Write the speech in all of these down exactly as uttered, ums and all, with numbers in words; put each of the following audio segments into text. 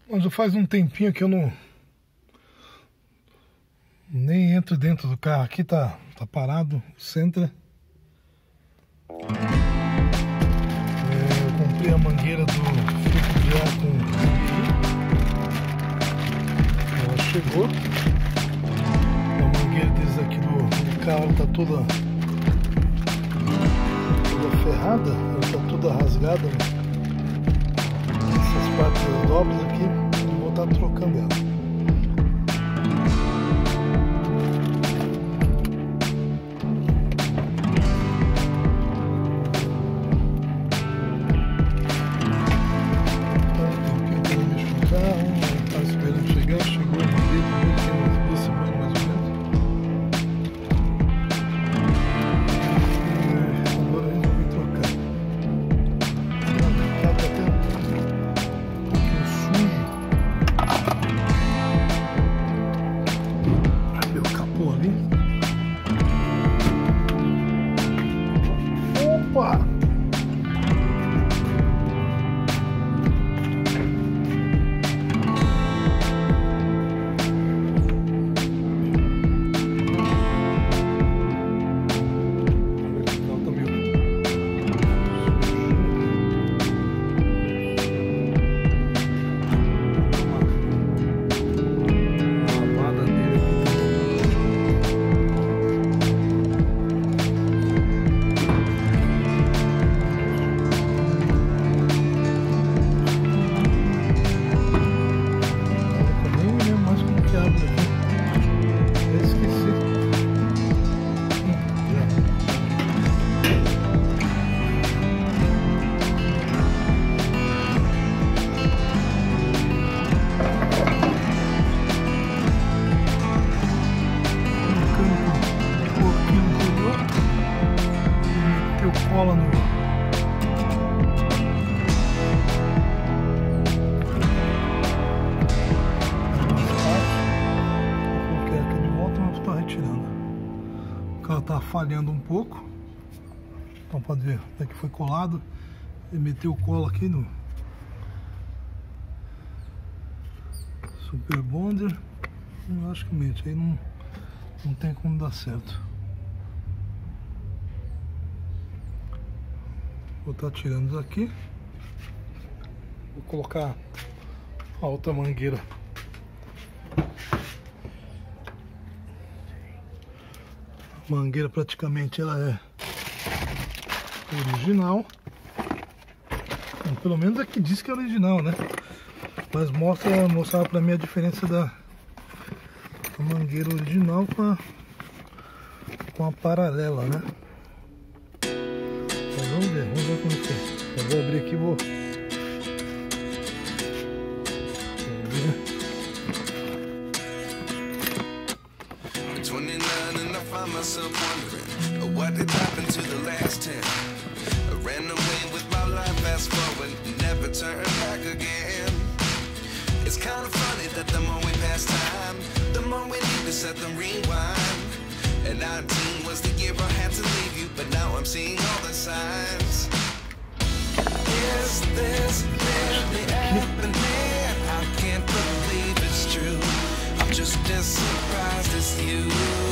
Mas já faz um tempinho que eu não nem entro dentro do carro. Aqui tá, tá parado o Sentra. É, eu comprei a mangueira do filtro de ar com ela chegou. A mangueira desde aqui do, do carro tá toda toda ferrada, ela tá toda rasgada. Essas partes dobras aqui, eu vou estar trocando ela. Cola no... Coloquei aqui de volta, mas está retirando. O carro está falhando um pouco. Então pode ver, até que foi colado. Ele meteu o colo aqui no Super Bonder. Logicamente, aí não, não tem como dar certo. Vou estar tirando isso aqui. Vou colocar a outra mangueira. A mangueira praticamente ela é original. Bom, pelo menos aqui diz que é original, né? Mas mostra, mostrar pra mim a diferença da, da mangueira original com a, com a paralela, né? Vamos ver, vamos ver como que é. Eu vou abrir aqui e vou... twenty-nine and I find myself wondering what did happen to the last ten. I ran away with my life, fast forward, never turn back again. It's kind of funny that the more we pass time, the more we need to set the rewind. And nineteen was the year I had to leave you, but now I'm seeing all the signs. Is this really happening? I can't believe it's true. I'm just as surprised as you.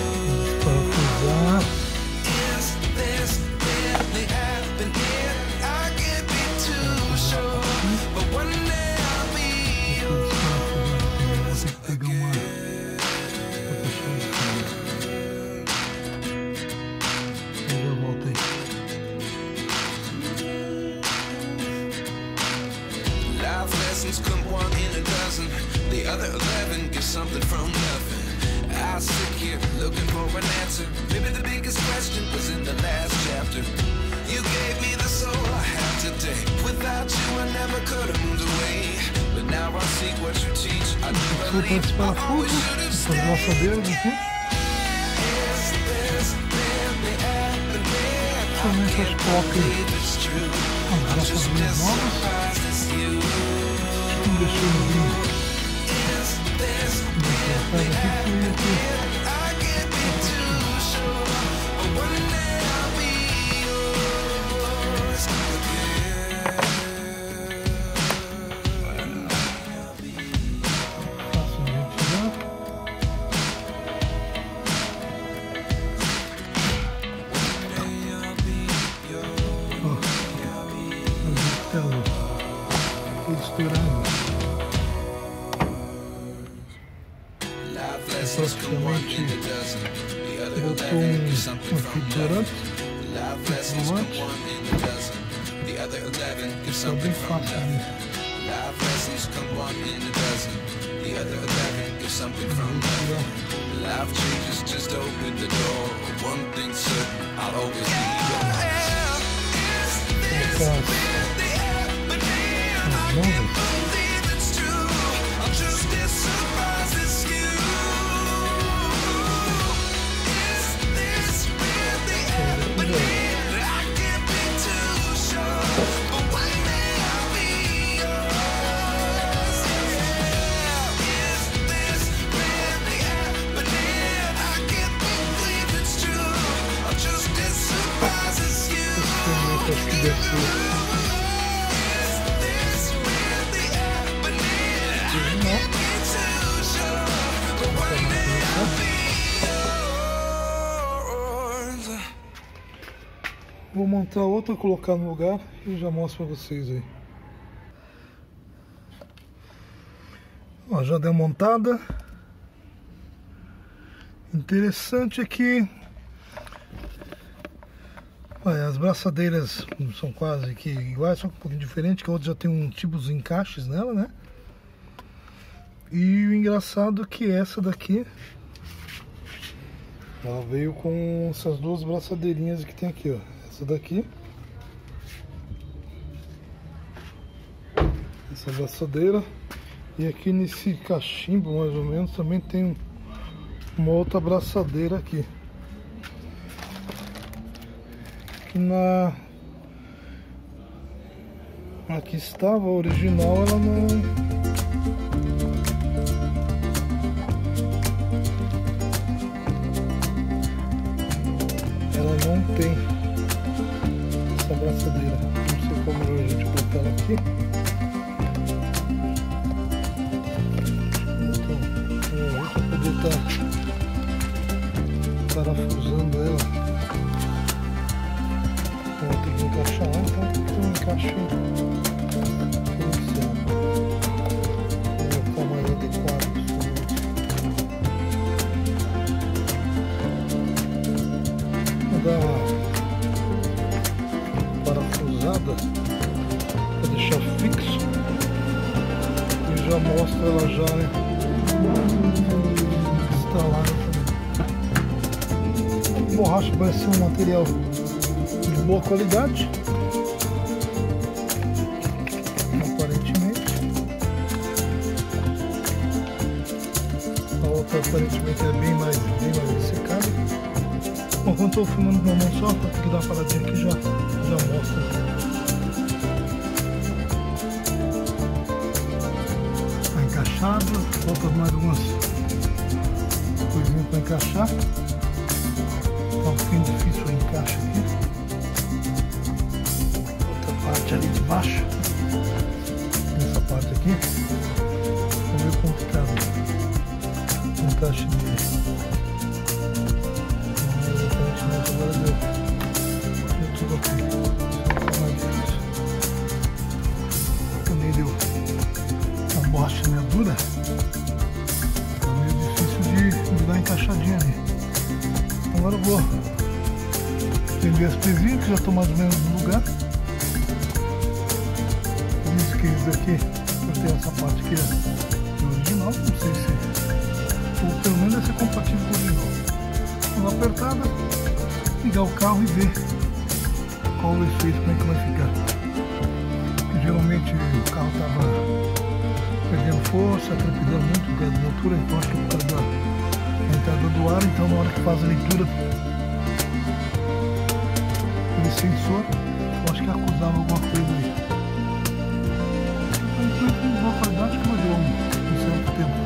Is this really happening? I can't be too sure, but one day I'll be yours again. Come one in a dozen, the other eleven get something from nothing. I sit here looking for an answer. Maybe the biggest question was in the last chapter. You gave me the soul I have today. Without you I never could have moved away. But now I see what you teach. I do believe I always should have stayed. Is this really happening? I can't believe it's true. I'm just as surprised as you. Deixa eu ver. tudo estourando. Praticamente botou um, um fio durante, volante. Isso é bem fácil, né? Life changes, just open the door. One thing's certain, I'll always be yours. Colocar as mãos. Acho que deve ser. Vou montar outra, colocar no lugar e já mostro pra vocês aí. Ó, já deu montada. Interessante é que olha, as braçadeiras são quase que iguais, só que um pouquinho diferente, que a outra já tem um tipo de encaixes nela, né? E o engraçado é que essa daqui, ela veio com essas duas braçadeirinhas que tem aqui, ó. Essa daqui, essa braçadeira, e aqui nesse cachimbo mais ou menos também tem uma outra braçadeira aqui. Na aqui estava a original, ela não ela não tem essa braçadeira. Não sei como a gente botar ela aqui. Então, vou poder estar parafusando ela. Vou ter que encaixar lá, então tem que ter um encaixe diferenciado. Vou ficar mais adequado. Vou dar uma parafusada para deixar fixo e já mostro ela já, né, instalada também. A borracha vai ser um material de boa qualidade, aparentemente. A outra aparentemente é bem mais, bem mais ressecada. Bom, quando estou filmando com uma mão só, vou ter que dar uma paradinha aqui, já, já mostro. Está encaixado, falta mais algumas coisinhas para encaixar. Tá um pouquinho difícil o encaixe aqui. Parte ali de baixo, nessa parte aqui, é meio complicado o encaixe dele, mas aparentemente agora deu, deu tudo ok, fica mais difícil. Também deu a borracha meio dura, tá meio difícil de, de dar encaixadinha ali. Agora eu vou prender as pezinhas que já estão mais ou menos no lugar. Isso daqui, eu tenho essa parte aqui do original, não sei se, ou pelo menos deve ser compatível com o original. Vou apertada, ligar o carro e ver qual o efeito, como é que vai ficar. Porque geralmente o carro estava perdendo força, trepidando muito por causa da altura, então acho que por causa da entrada do ar, então na hora que faz a leitura do sensor, eu acho que acusava alguma coisa aí. Com boa qualidade que vai durar um, um certo tempo.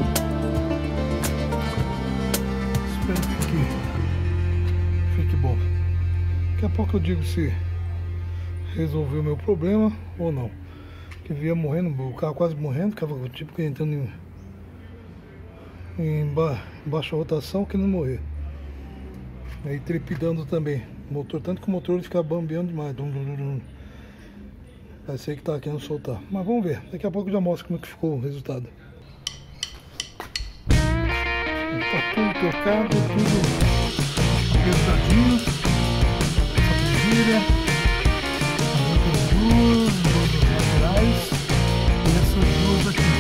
Espero que fique, fique bom. Daqui a pouco eu digo se resolveu o meu problema ou não. Que via morrendo, o carro quase morrendo, ficava tipo entrando em, em ba, baixa rotação, querendo morrer. Aí trepidando também. O motor, tanto que o motor ele fica bambeando demais. Dum, dum, dum. Parecia que tava querendo soltar. Mas vamos ver. Daqui a pouco eu já mostro como é que ficou o resultado. Tá tudo trocado, tudo apertadinho. Essa presilha. As outras duas, duas laterais. E essas duas aqui.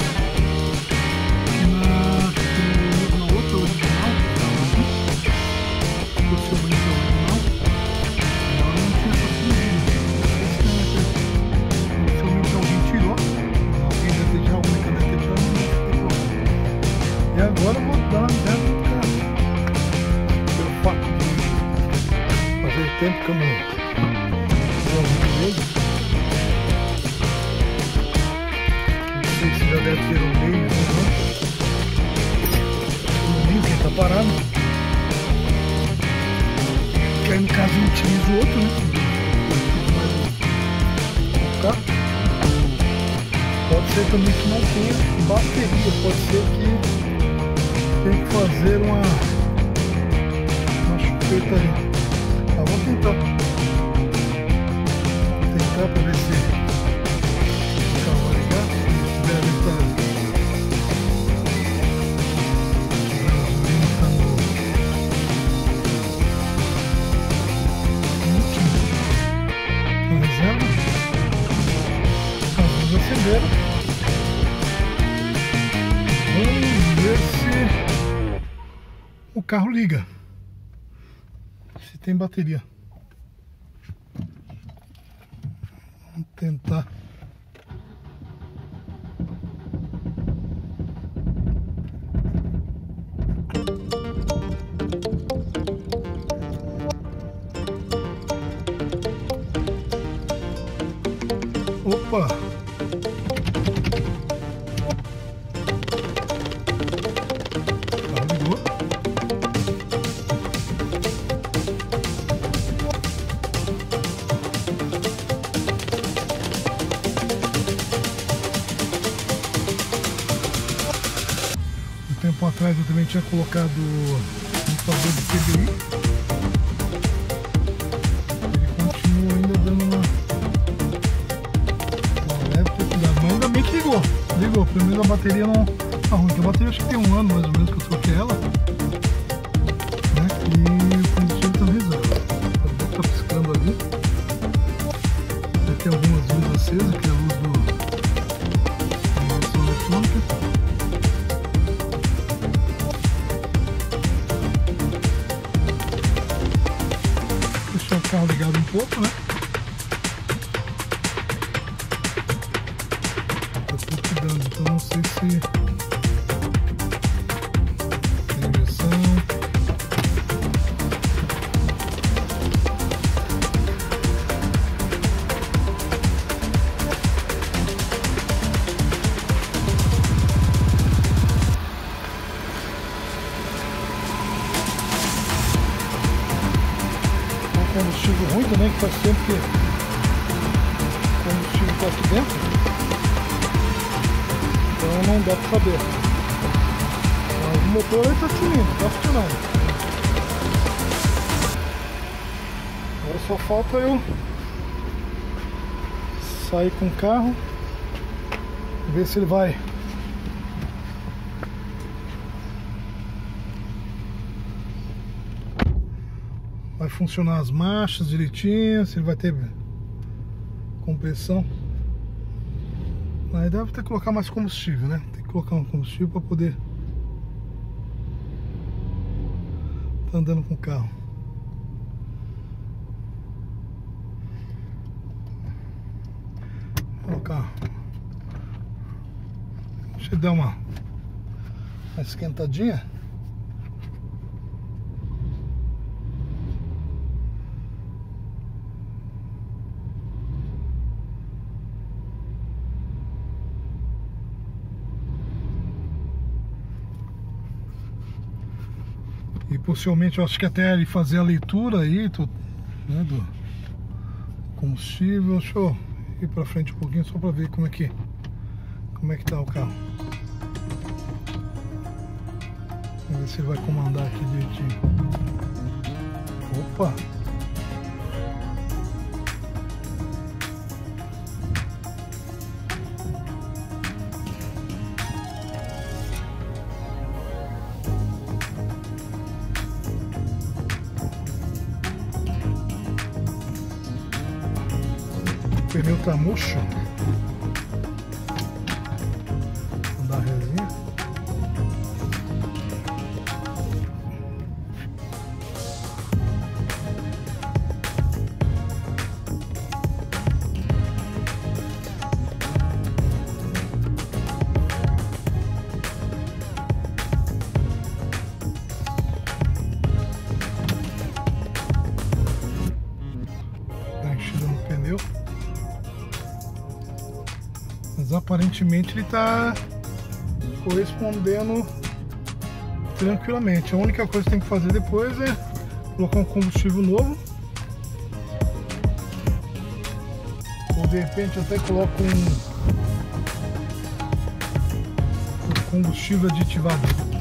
E na, na outra original, possivelmente a original, ela não tinha essa presilha. Possivelmente alguém tirou. Alguém deve ter tirado, alguém deve ter tirado. E agora eu vou dar uma ideia do carro. Pelo fato de fazer tempo que eu não não vi ele. Não sei se já deve ter um meio ou não. O meio que está parado. Que aí no caso eu utilizo outro, né? O carro. Pode ser também que não tenha bateria. Pode ser que tem que fazer uma, uma chupeta ali. Tá, vamos tentar. Vou tentar para ver se o carro vai ligar. Se deve estar. A gasolina está no último. Na reserva. As luzes acenderam. Vamos ver se o carro liga, se tem bateria. Vamos tentar. Opa! Tempo atrás eu também tinha colocado um limpador de T B I. Ele continua ainda dando uma, uma leve cuidado, mas ainda bem que ligou. Ligou, pelo menos a bateria não tá ruim, porque a bateria acho que tem um ano mais ou menos que eu troquei ela, né? E o combustível tá reserva. Tá piscando ali. Tem algumas luzes acesas, que é a luz do da iluminação eletrônica. Deixar o carro ligado um pouco, né? Tá tudo cuidando, então não sei se tem injeção. Combustível ruim também, que faz tempo que o combustível está aqui dentro, então não dá para saber. Mas o motor está tinindo, está funcionando. Agora só falta eu sair com o carro, ver se ele vai Vai funcionar as marchas direitinho, se ele vai ter compressão. Aí deve ter que colocar mais combustível, né? Tem que colocar um combustível para poder tá andando com o carro. Vou colocar. Deixa eu dar uma, uma esquentadinha. E possivelmente eu acho que até ele fazer a leitura aí, tô, né, do combustível. Deixa eu ir pra frente um pouquinho só pra ver como é que como é que tá o carro. Vamos ver se ele vai comandar aqui direitinho. Opa! pneu tá murcho. Vou dar resinha. Mas aparentemente ele está correspondendo tranquilamente. A única coisa que tem que fazer depois é colocar um combustível novo, ou de repente até coloco um, um combustível aditivado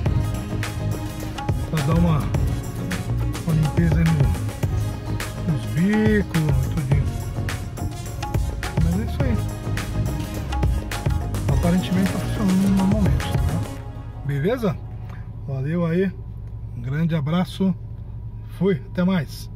para dar uma, uma limpeza aí no, nos bicos e tudinho. Mas é isso aí. Aparentemente está funcionando normalmente, tá? Beleza? Valeu aí, um grande abraço, fui, até mais.